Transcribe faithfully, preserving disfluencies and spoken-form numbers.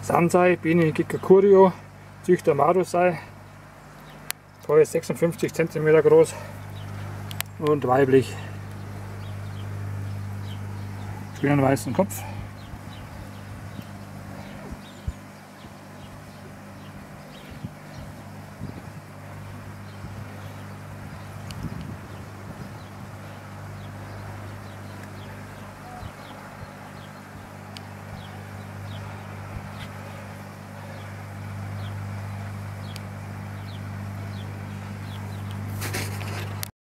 Sansei, Biene Gikakurio, Züchter Marusei, Paare sechsundfünfzig Zentimeter groß und weiblich. Schönen weißen Kopf.